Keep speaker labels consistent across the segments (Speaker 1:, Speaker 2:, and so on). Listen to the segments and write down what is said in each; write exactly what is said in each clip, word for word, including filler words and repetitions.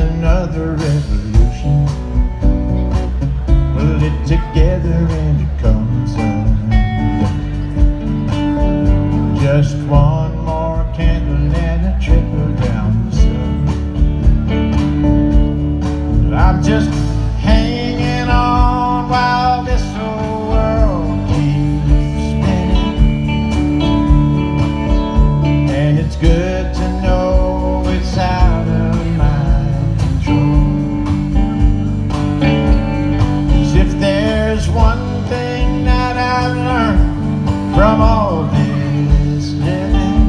Speaker 1: another revolution. Pull it together and it comes undone. Just one more candle and a trickle down the sun. I'm just hanging on while this old world keeps spinning. And it's good to know it's out of my control. 'Cause if there's one thing that I've learned from all this living,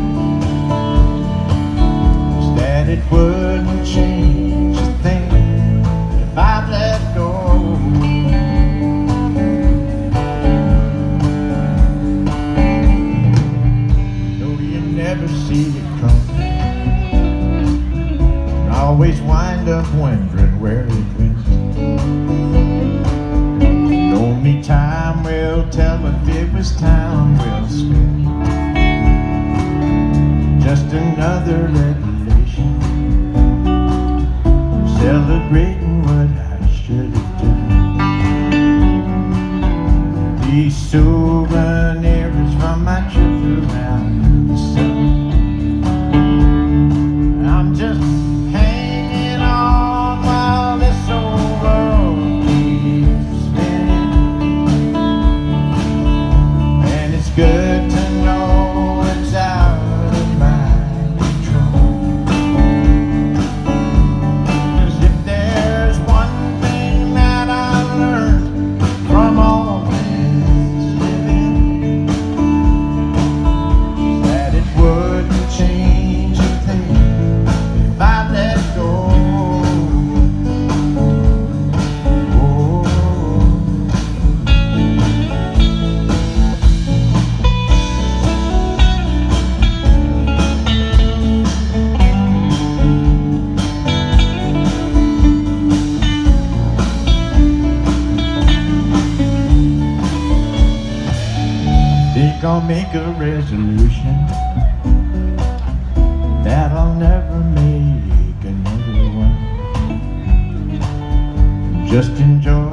Speaker 1: is that it wouldn't change a thing if I'd let go. No, you never see it coming. Always wind up wondering where it went. Only time will tell if it was time well spent. Just another revelation, celebrating what I should have done. These souvenirs from my trip around the sun. I'm just hanging on while this old world keeps spinning. And it's good to know it's out of my control. 'Cause if there's one thing that I've learned from all this living, that it wouldn't change a thing if I let go. Oh. Think I'll make a resolution that I'll never make another one. Just enjoy